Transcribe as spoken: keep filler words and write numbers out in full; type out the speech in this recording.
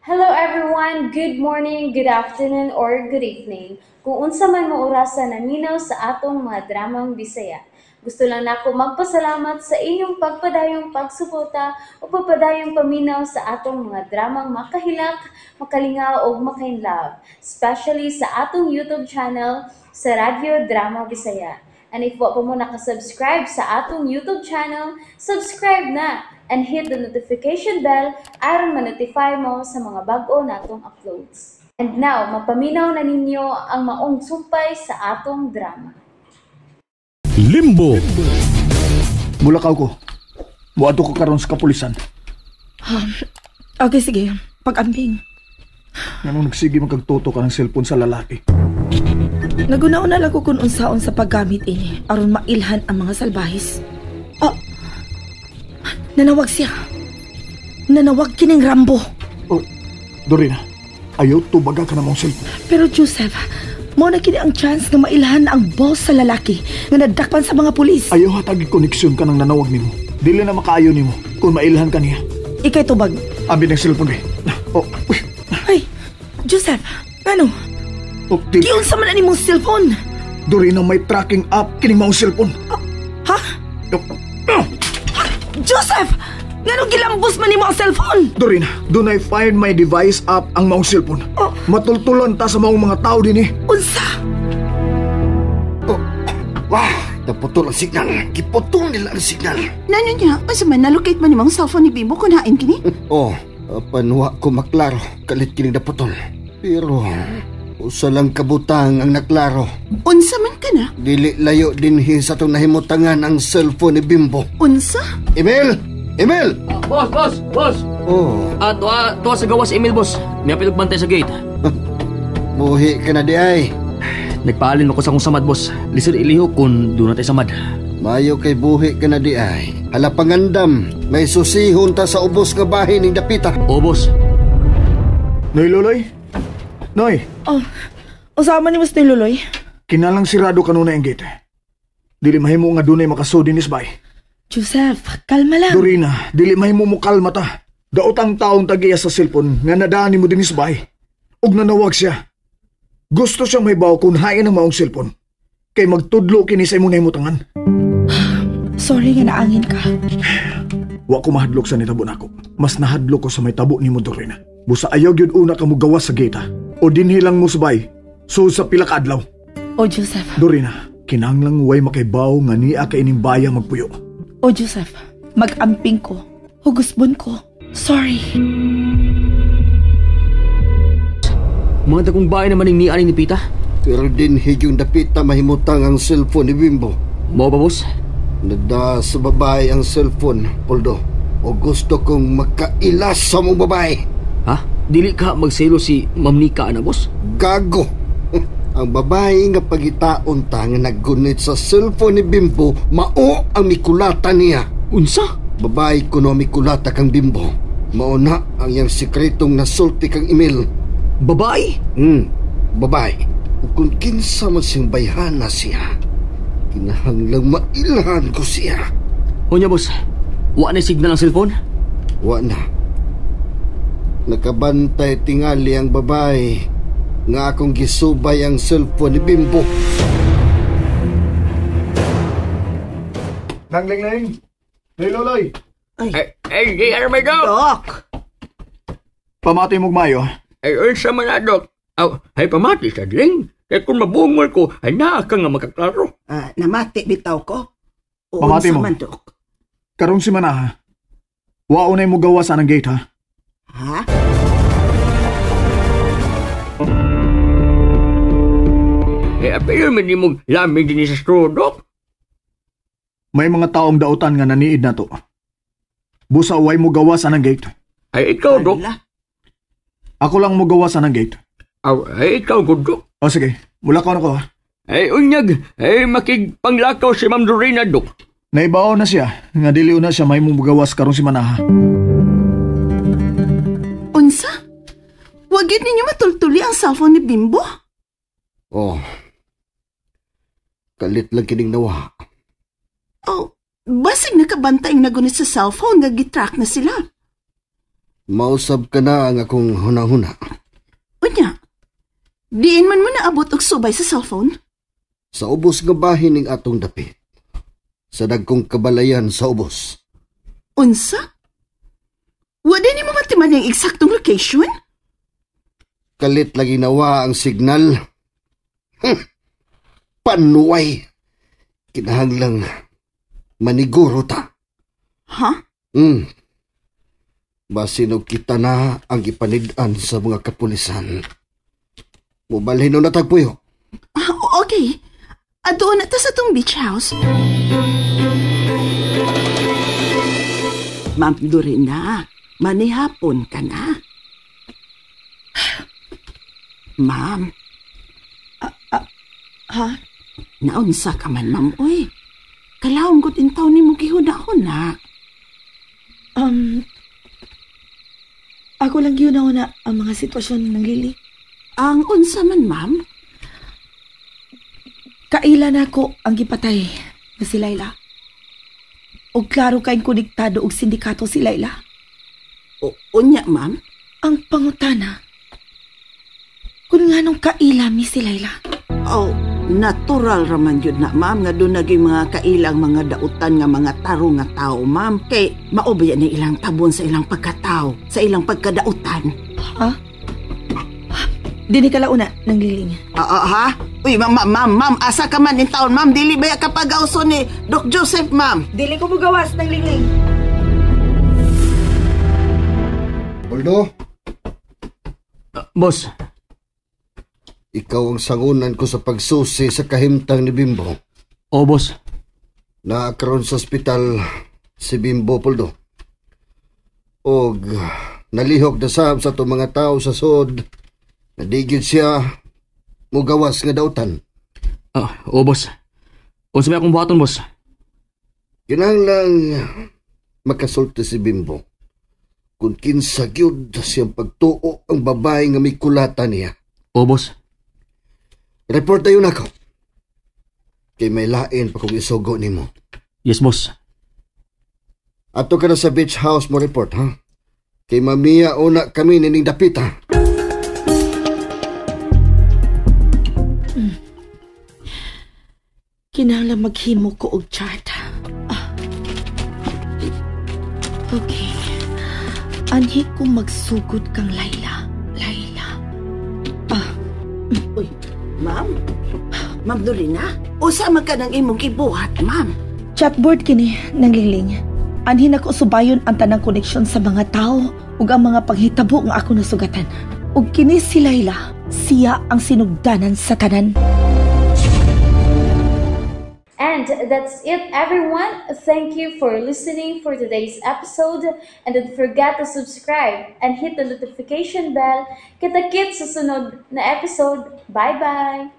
Hello everyone, good morning, good afternoon, or good evening. Kung unsa man mo orasan naminaw sa atong mga dramang Bisaya. Gusto lang nako magpasalamat sa inyong pagpadayong pagsuporta o pagpadayong paminaw sa atong mga dramang makahilak, makalingaw o makainlove, especially sa atong YouTube channel sa Radyo Drama Bisaya. And if wa pa mo nakasubscribe sa atong YouTube channel, subscribe na and hit the notification bell aron ma-notify mo sa mga bag-o natong uploads. And now, mapaminaw na ninyo ang maong sumpay sa atong drama. Limbo. Bulakaw ko. Buato ko karon sa kapulisan. Um, okay, sige. Pag-ambing. Anong nagsige magkagtuto ka ng cellphone sa lalaki? Nagunaon na lang ko kung unsaon sa paggamit ini aron mailhan ang mga salbahis. Oh, nanawag siya. Nanawag kining Rambo. Oh, Dorina, ayaw tubaga ka na mong cellphone. Pero Joseph, mo na kini ang chance nga mailhan ang boss sa lalaki nga nadakpan sa mga pulis. Ayaw hatagi koneksyon ka ng nanawag nimo. Dili na makaayo nimo kung mailhan ka niya. Ikay tubag. Abi ng cellphone be. Oh, uy. Ay, Joseph, ano? Oh, di. Kiyon sa man mong cellphone. Dorina, may tracking app kining mong cellphone. Uh, ha? Oh. Oh. Joseph! Nganong gilambos man nimo ang cellphone? Dorina, dunay find my device app ang mong cellphone. Oh. Matultulan ta sa mga mga tao din eh. Unsa? Oh. Wah, naputol ang signal. Kiputol nila ang signal. Nanyo niya, asa man nalocate man nimang cellphone ni Bimbo kung hain kini? Oh, panwa ko maklaro. Kalit kining naputol. Pero, usa lang kabutang ang naklaro. Unsa man ka na? Dili layo dinhi sa itong nahimutangan ang cellphone ni Bimbo. Unsa? Emil! Emil! Uh, boss, boss, boss! Oh. Ah, tuwa, tuwa sa gawas email, boss. May pinugbantay sa gate. Buhi ka na di ay. Nagpaalin ako sa akong samad, boss. Lisod iliho kung doon natin samad. Mayo kay buhi ka na di ay. Hala pangandam, may susihon ta sa ubos nga bahay ning dapita. Oo, boss. Noy, Loloy? Noy, Oh, usama ni Mas Luloy. kinalang sirado kanuna ang gate. Dili mahimo nga dunay makasudi ni Sbay. Joseph, kalma lang. Dorina, dili mahimo mo kalma ta. Daotang taong tagiya sa cellphone nga nadaan mo din ni Sbay. Ug nanawag siya. Gusto siyang may baw kung hain ang maong cellphone. Kay magtudlo kini sa imong nahimutangan. Sorry nga naangin ka. Wa ko mahadlok sa nitabo nako. Mas nahadlok ko sa may tabo ni mo, Dorina. Busa ayaw gyud una ka mo gawas sa gate ha. O dinhi lang mo Sbay. So sa pila ka adlaw. O Joseph. Dorina, kinahanglang way makaibaw nga niya ka ining baya magpuyo. O Joseph, mag-amping ko. Hugusbon ko. Sorry. Mga dagong bahay naman yung nianing ni Pita. Pero dinhi yung dapita mahimutang ang cellphone ni Bimbo. Mo ba, boss? Nada sa babae ang cellphone, Poldo. O gusto kong makailas sa mong babae. Ha? Dili ka magselo si Ma'am Nika na, boss? Gago! Ang babae nga pagitaon ta nga naggunit sa cellphone ni Bimbo, mao ang mikulata niya. Unsa? Babae ko no mikulata kang Bimbo. Mauna ang yang sikretong nasulti kang email. Babae? Hmm, babae. Kung kinsa man siyang bayhana siya, kinahanglang mailhan ko siya. O niya, boss? Wa na signal ang cellphone? Wa na. Nakabantay tingali ang babae nga akong gisubay ang cellphone ni Bimbo. Nangling-ling! Hey, Loloy! Ay, ay, ay, ano may go? Doc! Pamati mong mayo. Ay, unsa man na, Dok? Aw, ay pamati sa ding. Kaya kung mabungol ko, ay naa ka nga makaklaro. Ah, namati bitaw ko. O Pamati unsa mo. man, Dok? Karong si Manaha. Wa unay mo gawas ang gate ha. Ha? Eh, apel man di mong lamig din sa straw, Dok. May mga taong dautan nga naniid na to. Busa way mo gawas ang gate. Ay, ikaw, Dok. Ala. Ako lang mo gawas ang gate. Aw, ay, ikaw, good, Dok. O sige, mula ko na ko ha. Ay, unyag. Ay, makigpanglakaw si Ma'am Dorina, Dok. Naibaw na siya, nga diliw na siya may mo gawas karong si Manaha. Unsa? Wag yun ninyo matultuli ang cellphone ni Bimbo? Oh, kalit lang kining nawa. Oh, basig nakabantay ang nagunit sa cellphone nga gitrack na sila. Mausab ka na ang akong hunahuna. Unya, diin man mo naabot og subay sa cellphone? Sa ubos nga bahin ning atong dapit. Sa dagkong kabalayan sa ubos. Unsa? Wala ni mo matiman yung eksaktong location? Kalit lagi nawa ang signal. Hm, panuway. Kinahanglang maniguro ta. Ha? Hmm. Basin og kita na ang ipanid-an sa mga kapulisan. Mubalhin o natagpuyo. Ah, okay. Ato na ta sa tong beach house. Ma'am Dorina, manihapon ka na. Ma'am. Ha? Naunsa ka man, ma'am, uy. Kalawang gud intaw ni mo gihuna-huna. Um, ako lang yun na ang mga sitwasyon ng Lily. Ang unsa man, ma'am? Kaila na ko ang gipatay na si Layla. O klaro kayong konektado og sindikato si Layla. O, unya, ma'am? Ang pangutana, kung nga nung kaila mi si Layla. Oh, natural raman yun na, ma'am, nga doon naging mga kailang mga dautan nga mga taro nga tao, ma'am. Kay maubaya ni ilang tabon sa ilang pagkatao, sa ilang pagkadautan. Ha? Dini ka launa ng liling. Ah, ah, ha? Uy, ma'am, ma'am, ma'am, ma'am, asa ka man in taon, ma'am. Dili ba kapag auso ni Doc Joseph, ma'am? Dili ko mugawas ng liling. Poldo, Ah, boss, ikaw ang sangunan ko sa pagsusi sa kahimtang ni Bimbo. o boss. Naakaroon sa ospital si Bimbo, Poldo. Og nalihok na sab sa itong mga tao sa sod. Nadigid siya mugawas nga dautan. Ah, o boss. Unsa may akong buhaton, boss? Kinahanglang makasulti si Bimbo. Kung kinsa gyud siyang pagtuo ang babae nga may kulata niya. O boss. Report tayo na ko. Kay may lain pa kung isugo nimo. Yes, boss. Ato ka na sa beach house mo report, ha? Kay mamiya una kami nining dapit, ha? Kinahanglan maghimo ko og chart. Ah. Okay. Anhi ko magsugod kang Layla. Layla. Ah. Uy, ma'am? Ma'am Dorina, usa man ka ng imong gibuhat, ma'am. Chatboard kini ng liling. Anhi na ko subayon ang tanang koneksyon sa mga tao ug ang mga panghitabo nga ako nasugatan. Ug kini si Layla, siya ang sinugdanan sa tanan. And that's it, everyone. Thank you for listening for today's episode. And don't forget to subscribe and hit the notification bell. Kita-kits sa sunod na episode. Bye-bye!